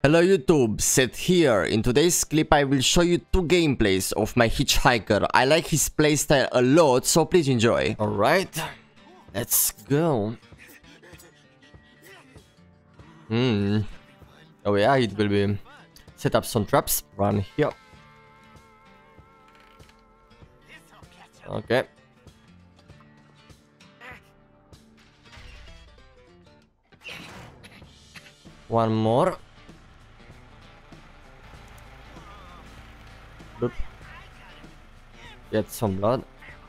Hello YouTube, Seth here. In today's clip I will show you two gameplays of my Hitchhiker. I like his playstyle a lot, so please enjoy. Alright, let's go. Oh yeah, it will be set up some traps. Run here. Okay. One more. Boop. Get some blood.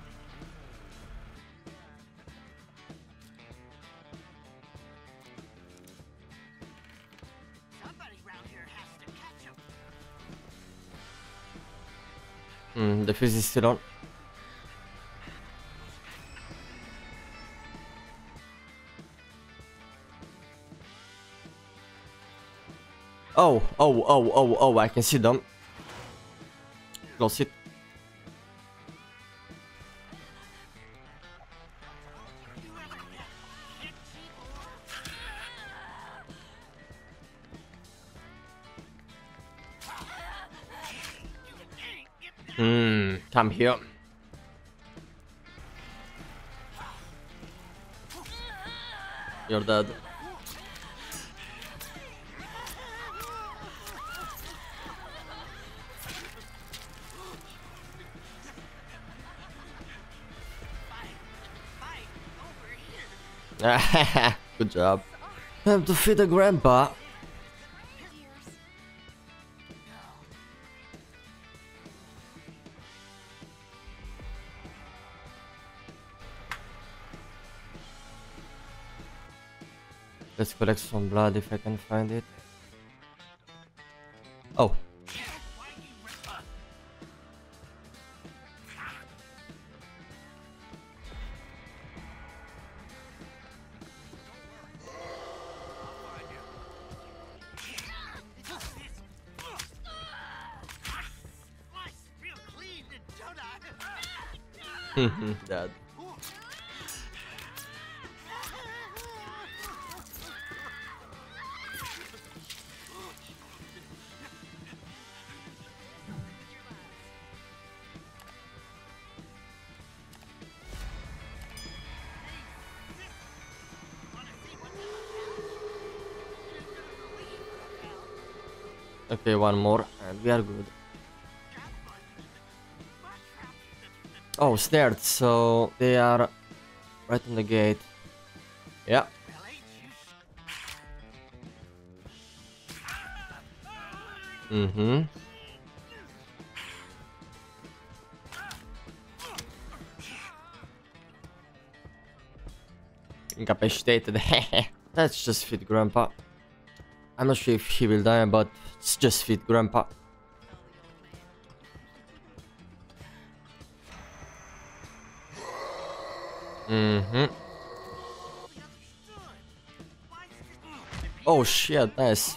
The fuse is still on. Oh, I can see them. Close it. Come here. You're dead. Good job. Time to feed the grandpa. Let's collect some blood if I can find it. Oh. Dad. Okay, one more and we are good. Oh, snared, so they are right on the gate. Yeah. Incapacitated. Let's just feed Grandpa. I'm not sure if he will die, but let's just feed Grandpa. Oh shit, nice.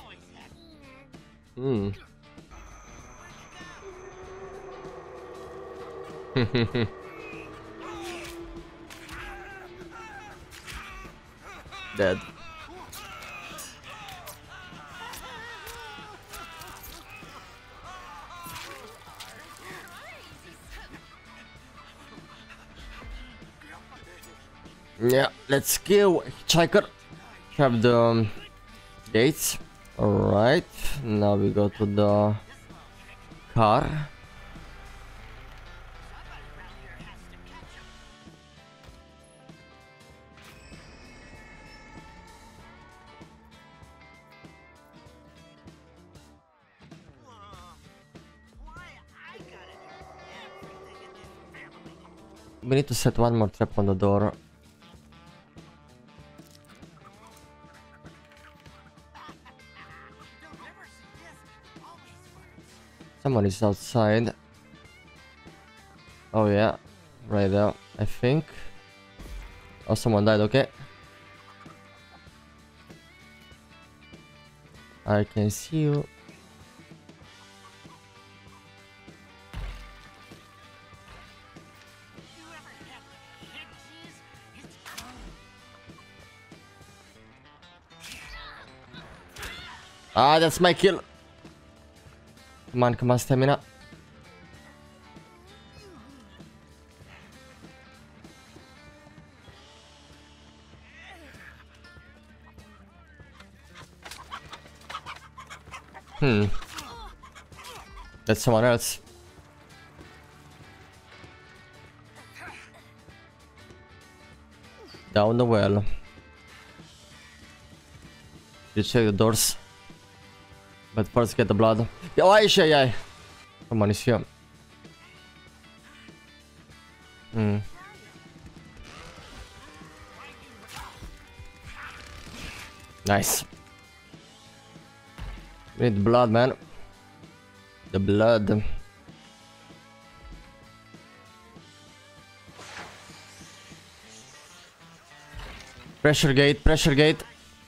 Dead. Yeah, let's go. Hitchhiker. Have the gates. Alright, now we go to the car. We need to set one more trap on the door. Someone is outside. Oh yeah, right there, I think. Oh, someone died, okay. I can see you. Ah, that's my kill. Come on, stamina. That's someone else. Down the well. You check the doors. But first get the blood. Oh, yeah. Come on, he's here. Nice. We need blood, man. The blood. Pressure gate, pressure gate.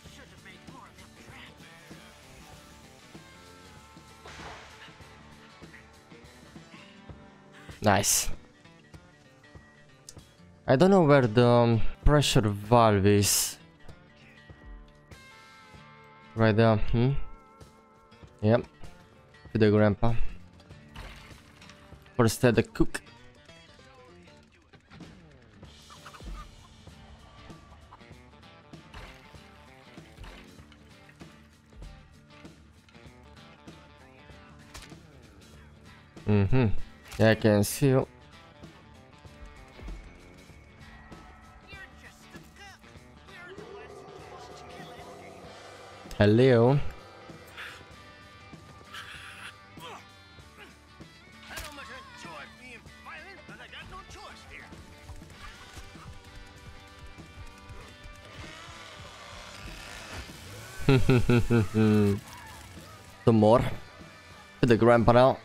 Nice. I don't know where the pressure valve is. Right there. Yep. To the grandpa. First the cook. Yeah, I can see you. Hello. Some more. To the grandpa now.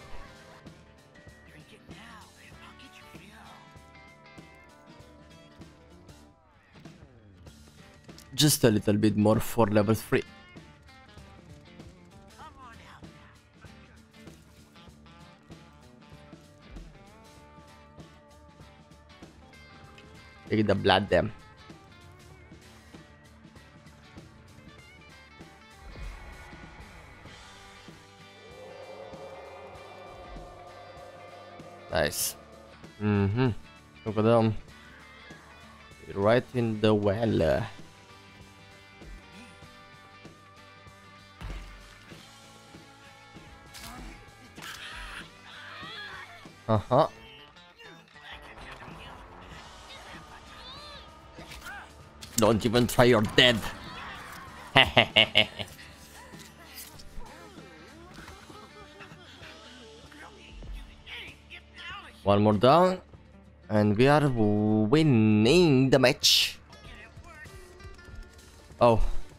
Just a little bit more for level 3. Take the blood then. Nice. Look at them. Right in the well. Don't even try, you're dead. One more down. And we are winning the match. Oh.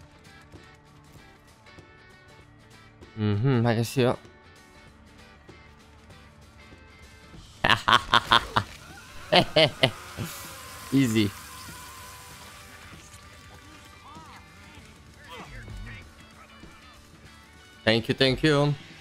I can see you. Easy. Thank you.